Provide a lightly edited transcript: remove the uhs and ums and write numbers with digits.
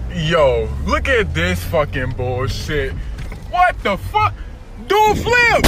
Yo, look at this fucking bullshit. What the fuck? Dude, flip!